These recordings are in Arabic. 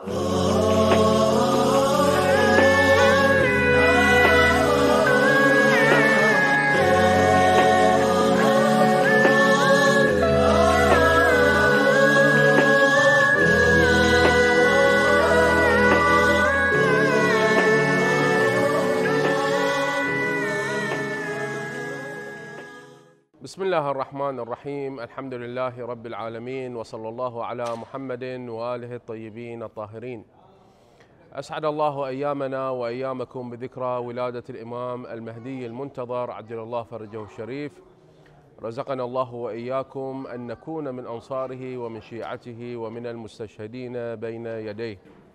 بسم الله الرحمن الرحيم. الحمد لله رب العالمين، وصلى الله على محمد وآله الطيبين الطاهرين. أسعد الله أيامنا وأيامكم بذكرى ولادة الإمام المهدي المنتظر عجل الله فرجه الشريف. رزقنا الله وإياكم أن نكون من أنصاره ومن شيعته ومن المستشهدين بين يديه.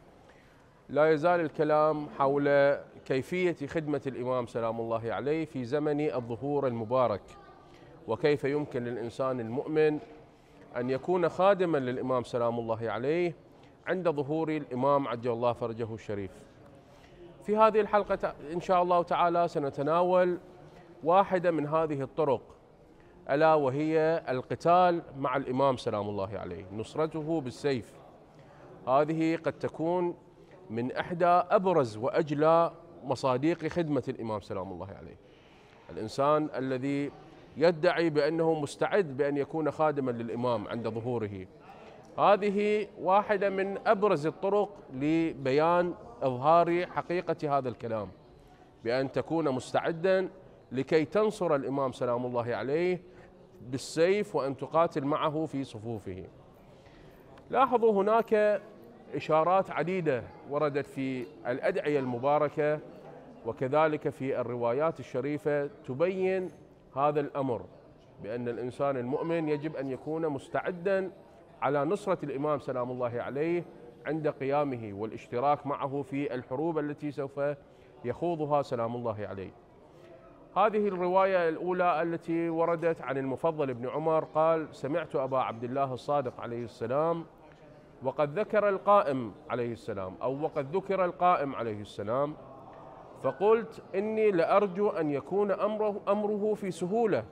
لا يزال الكلام حول كيفية خدمة الإمام سلام الله عليه في زمن الظهور المبارك، وكيف يمكن للإنسان المؤمن أن يكون خادما للإمام سلام الله عليه عند ظهور الإمام عجل الله فرجه الشريف. في هذه الحلقة إن شاء الله تعالى سنتناول واحدة من هذه الطرق، ألا وهي القتال مع الإمام سلام الله عليه، نصرته بالسيف. هذه قد تكون من إحدى أبرز وأجلى مصادق خدمة الإمام سلام الله عليه. الإنسان الذي يدعي بأنه مستعد بأن يكون خادما للإمام عند ظهوره، هذه واحدة من أبرز الطرق لبيان إظهار حقيقة هذا الكلام، بأن تكون مستعدا لكي تنصر الإمام سلام الله عليه بالسيف وأن تقاتل معه في صفوفه. لاحظوا هناك إشارات عديدة وردت في الأدعية المباركة وكذلك في الروايات الشريفة تبين هذا الأمر، بأن الإنسان المؤمن يجب أن يكون مستعدا على نصرة الإمام سلام الله عليه عند قيامه والاشتراك معه في الحروب التي سوف يخوضها سلام الله عليه. هذه الرواية الأولى التي وردت عن المفضل بن عمر قال: سمعت أبا عبد الله الصادق عليه السلام وقد ذكر القائم عليه السلام، أو وقد ذكر القائم عليه السلام، فقلت إني لأرجو أن يكون أمره في سهولة،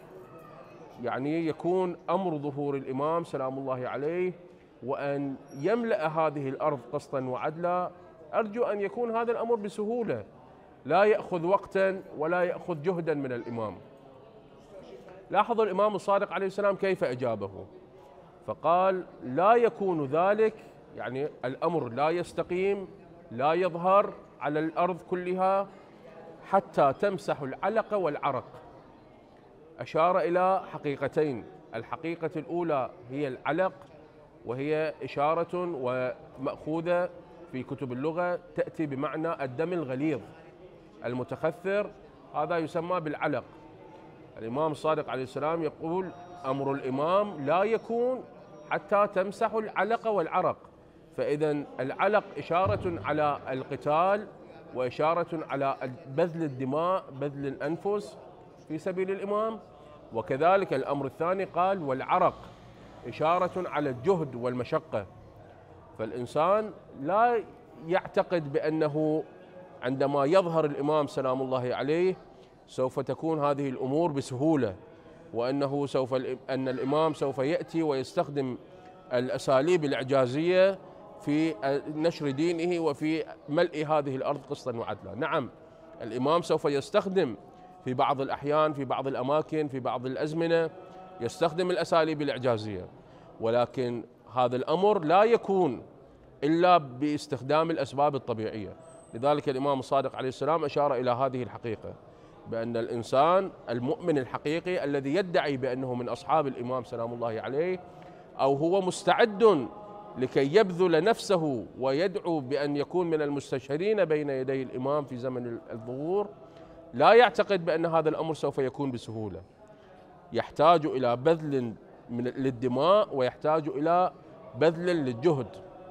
يعني يكون أمر ظهور الإمام سلام الله عليه وأن يملأ هذه الأرض قسطا وعدلا، أرجو أن يكون هذا الأمر بسهولة لا يأخذ وقتا ولا يأخذ جهدا من الإمام. لاحظوا الإمام الصادق عليه السلام كيف أجابه، فقال: لا يكون ذلك، يعني الأمر لا يستقيم لا يظهر على الأرض كلها حتى تمسح العلق والعرق. أشار إلى حقيقتين، الحقيقة الأولى هي العلق، وهي إشارة ومأخوذة في كتب اللغة تأتي بمعنى الدم الغليظ المتخثر، هذا يسمى بالعلق. الإمام الصادق عليه السلام يقول: أمر الإمام لا يكون حتى تمسح العلق والعرق. فإذا العلق إشارة على القتال وإشارة على بذل الدماء، بذل الأنفس في سبيل الإمام، وكذلك الأمر الثاني قال: والعرق إشارة على الجهد والمشقة. فالإنسان لا يعتقد بأنه عندما يظهر الإمام سلام الله عليه سوف تكون هذه الأمور بسهولة، وأنه أن الإمام سوف يأتي ويستخدم الأساليب الإعجازية في نشر دينه وفي ملء هذه الأرض قسطا وعدلا. نعم، الإمام سوف يستخدم في بعض الأحيان، في بعض الأماكن، في بعض الأزمنة يستخدم الأساليب الإعجازية، ولكن هذا الأمر لا يكون إلا باستخدام الأسباب الطبيعية. لذلك الإمام الصادق عليه السلام أشار إلى هذه الحقيقة، بأن الإنسان المؤمن الحقيقي الذي يدعي بأنه من أصحاب الإمام سلام الله عليه، أو هو مستعد لكي يبذل نفسه ويدعو بأن يكون من المستشهدين بين يدي الإمام في زمن الظهور، لا يعتقد بأن هذا الأمر سوف يكون بسهولة، يحتاج إلى بذل للدماء ويحتاج إلى بذل للجهد.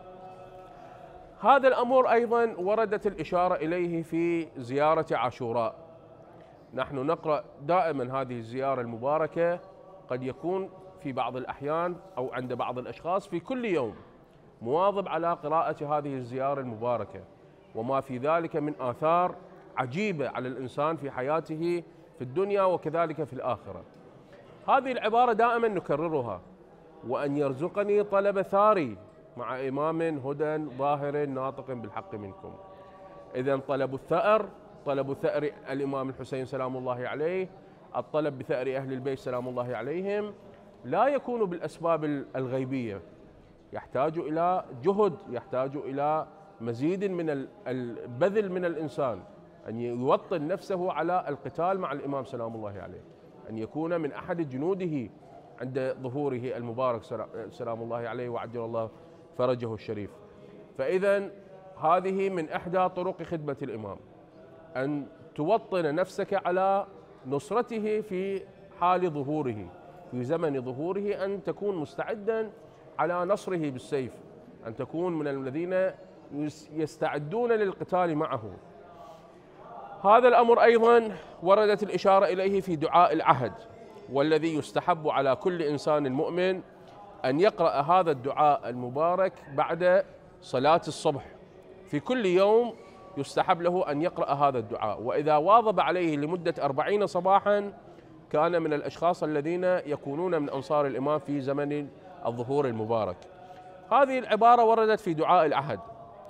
هذا الأمر أيضا وردت الإشارة إليه في زيارة عاشوراء. نحن نقرأ دائما هذه الزيارة المباركة، قد يكون في بعض الأحيان أو عند بعض الأشخاص في كل يوم مواظب على قراءة هذه الزيارة المباركة، وما في ذلك من آثار عجيبة على الإنسان في حياته في الدنيا وكذلك في الآخرة. هذه العبارة دائما نكررها: وأن يرزقني طلب ثاري مع إمام هدى ظاهر ناطق بالحق منكم. إذن طلب الثأر، طلب ثأر الإمام الحسين سلام الله عليه، الطلب بثأر أهل البيت سلام الله عليهم، لا يكون بالأسباب الغيبية، يحتاج إلى جهد، يحتاج إلى مزيد من البذل من الإنسان، أن يوطن نفسه على القتال مع الإمام سلام الله عليه، أن يكون من أحد جنوده عند ظهوره المبارك سلام الله عليه وعجل الله فرجه الشريف. فإذا هذه من إحدى طرق خدمة الإمام، أن توطن نفسك على نصرته في حال ظهوره، في زمن ظهوره، أن تكون مستعدا على نصره بالسيف، أن تكون من الذين يستعدون للقتال معه. هذا الأمر أيضا وردت الإشارة إليه في دعاء العهد، والذي يستحب على كل إنسان مؤمن أن يقرأ هذا الدعاء المبارك بعد صلاة الصبح في كل يوم، يستحب له أن يقرأ هذا الدعاء، وإذا واظب عليه لمدة 40 صباحا كان من الأشخاص الذين يكونون من أنصار الإمام في زمن الظهور المبارك. هذه العبارة وردت في دعاء العهد،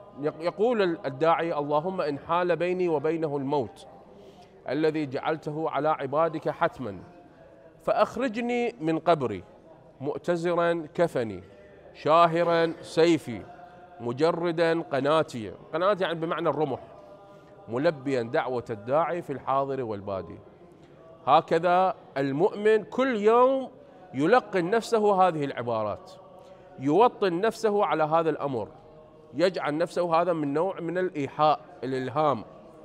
يقول الداعي: اللهم إن حال بيني وبينه الموت الذي جعلته على عبادك حتما فأخرجني من قبري مؤتزرا كفني شاهرا سيفي مجردا قناتي، قناتي يعني بمعنى الرمح، ملبيا دعوة الداعي في الحاضر والبادي. هكذا المؤمن كل يوم يلقن نفسه هذه العبارات، يوطن نفسه على هذا الأمر، يجعل نفسه هذا من نوع من الإيحاء، الإلهام.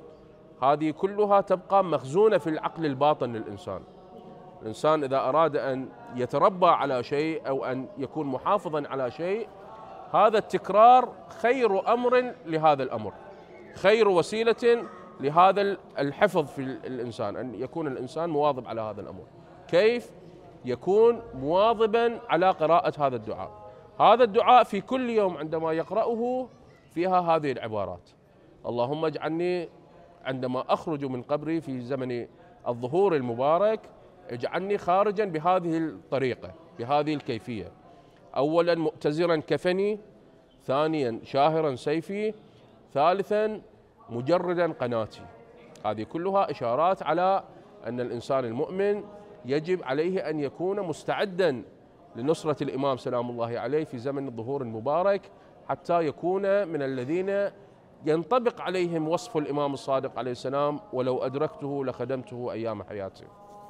هذه كلها تبقى مخزونة في العقل الباطن للإنسان. الإنسان إذا أراد أن يتربى على شيء أو أن يكون محافظا على شيء، هذا التكرار خير أمر لهذا الأمر، خير وسيلة لهذا الحفظ في الإنسان، أن يكون الإنسان مواظب على هذا الأمر. كيف يكون مواظبا على قراءة هذا الدعاء؟ هذا الدعاء في كل يوم عندما يقرأه فيها هذه العبارات: اللهم اجعلني عندما أخرج من قبري في زمن الظهور المبارك اجعلني خارجا بهذه الطريقة، بهذه الكيفية: أولا مؤتزرا كفني، ثانيا شاهرا سيفي، ثالثا مجردا قناتي. هذه كلها إشارات على أن الإنسان المؤمن يجب عليه أن يكون مستعدا لنصرة الإمام سلام الله عليه في زمن الظهور المبارك، حتى يكون من الذين ينطبق عليهم وصف الإمام الصادق عليه السلام: ولو أدركته لخدمته أيام حياته.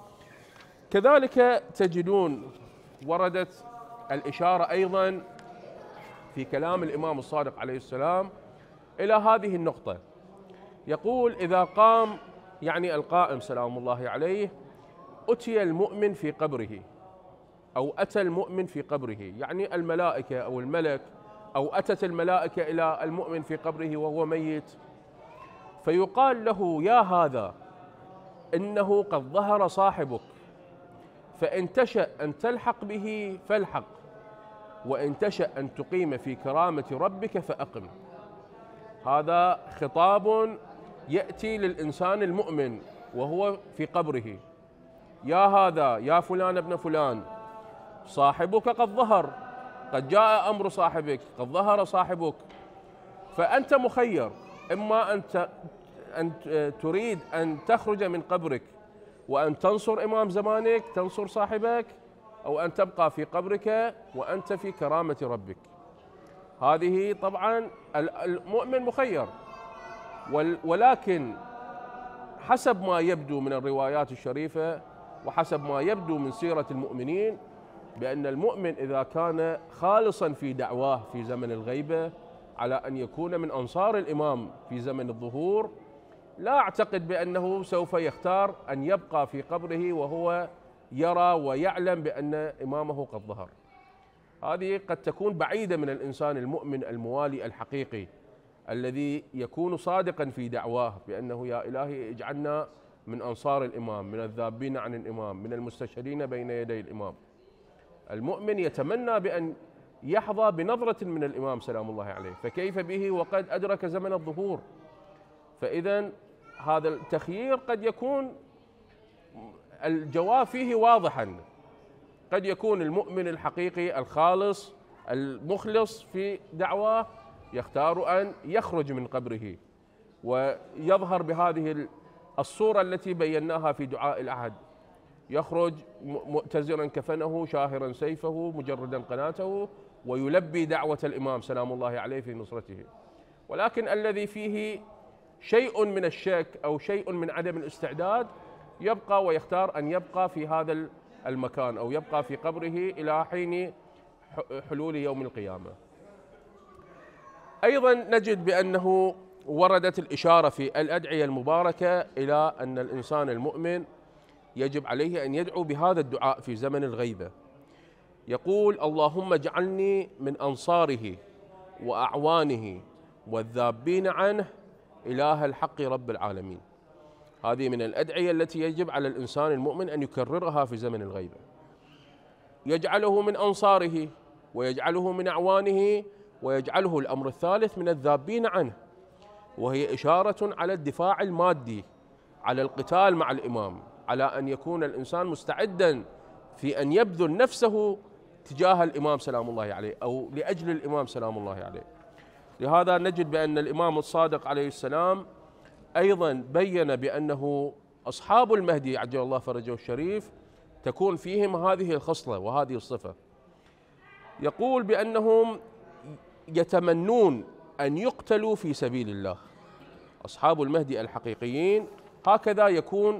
كذلك تجدون وردت الإشارة أيضا في كلام الإمام الصادق عليه السلام إلى هذه النقطة، يقول: إذا قام، يعني القائم سلام الله عليه، أتي المؤمن في قبره، أو أتى المؤمن في قبره، يعني الملائكة أو الملك، أو أتت الملائكة إلى المؤمن في قبره وهو ميت، فيقال له: يا هذا إنه قد ظهر صاحبك، فإن تشأ أن تلحق به فالحق، وإن تشأ أن تقيم في كرامة ربك فأقم. هذا خطاب يأتي للإنسان المؤمن وهو في قبره: يا هذا، يا فلان ابن فلان، صاحبك قد ظهر، قد جاء أمر صاحبك، قد ظهر صاحبك، فأنت مخير، إما أن تريد أن تخرج من قبرك وأن تنصر إمام زمانك، تنصر صاحبك، أو أن تبقى في قبرك وأنت في كرامة ربك. هذه طبعا المؤمن مخير، ولكن حسب ما يبدو من الروايات الشريفة وحسب ما يبدو من سيرة المؤمنين، بأن المؤمن إذا كان خالصا في دعواه في زمن الغيبة على أن يكون من أنصار الإمام في زمن الظهور، لا أعتقد بأنه سوف يختار أن يبقى في قبره وهو يرى ويعلم بأن إمامه قد ظهر. هذه قد تكون بعيدة من الإنسان المؤمن الموالي الحقيقي، الذي يكون صادقا في دعواه بأنه: يا إلهي اجعلنا من أنصار الإمام، من الذابين عن الإمام، من المستشهدين بين يدي الإمام. المؤمن يتمنى بأن يحظى بنظرة من الإمام سلام الله عليه، فكيف به وقد أدرك زمن الظهور؟ فإذا هذا التخيير قد يكون الجواب فيه واضحا. قد يكون المؤمن الحقيقي الخالص المخلص في دعواه يختار أن يخرج من قبره ويظهر بهذه الصورة التي بيناها في دعاء الأحد، يخرج مؤتزرا كفنه شاهرا سيفه مجردا قناته ويلبي دعوة الإمام سلام الله عليه في نصرته. ولكن الذي فيه شيء من الشك أو شيء من عدم الاستعداد يبقى ويختار أن يبقى في هذا المكان أو يبقى في قبره إلى حين حلول يوم القيامة. أيضا نجد بأنه وردت الإشارة في الأدعية المباركة إلى أن الإنسان المؤمن يجب عليه أن يدعو بهذا الدعاء في زمن الغيبة. يقول: اللهم اجعلني من أنصاره وأعوانه والذابين عنه إله الحق رب العالمين. هذه من الأدعية التي يجب على الإنسان المؤمن أن يكررها في زمن الغيبة، يجعله من أنصاره ويجعله من أعوانه ويجعله الأمر الثالث من الذابين عنه، وهي إشارة على الدفاع المادي، على القتال مع الإمام، على أن يكون الإنسان مستعدا في أن يبذل نفسه تجاه الإمام سلام الله عليه أو لأجل الإمام سلام الله عليه. لهذا نجد بأن الإمام الصادق عليه السلام أيضا بين بأنه أصحاب المهدي عجل الله فرجه الشريف تكون فيهم هذه الخصلة وهذه الصفة. يقول بأنهم يتمنون أن يقتلوا في سبيل الله. أصحاب المهدي الحقيقيين هكذا يكون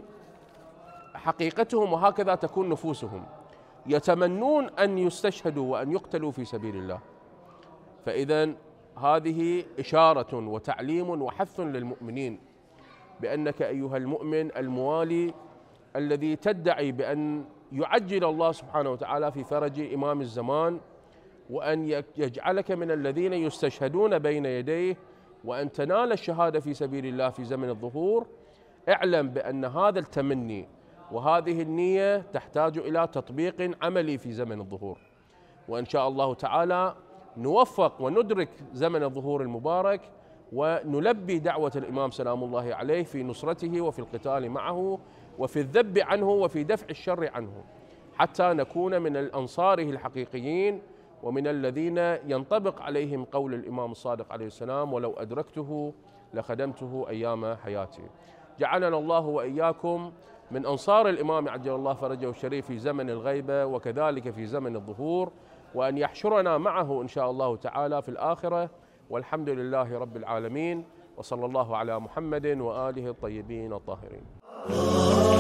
حقيقتهم وهكذا تكون نفوسهم، يتمنون أن يستشهدوا وأن يقتلوا في سبيل الله. فإذا هذه إشارة وتعليم وحث للمؤمنين بأنك أيها المؤمن الموالي الذي تدعي بأن يعجل الله سبحانه وتعالى في فرج إمام الزمان وأن يجعلك من الذين يستشهدون بين يديه وأن تنال الشهادة في سبيل الله في زمن الظهور، اعلم بأن هذا التمني وهذه النية تحتاج إلى تطبيق عملي في زمن الظهور. وإن شاء الله تعالى نوفق وندرك زمن الظهور المبارك ونلبي دعوة الإمام سلام الله عليه في نصرته وفي القتال معه وفي الذب عنه وفي دفع الشر عنه، حتى نكون من الأنصاره الحقيقيين ومن الذين ينطبق عليهم قول الإمام الصادق عليه السلام: ولو أدركته لخدمته أيام حياتي. جعلنا الله وإياكم من أنصار الإمام عجل الله فرجه الشريف في زمن الغيبة وكذلك في زمن الظهور، وأن يحشرنا معه إن شاء الله تعالى في الآخرة، والحمد لله رب العالمين، وصلى الله على محمد وآله الطيبين الطاهرين.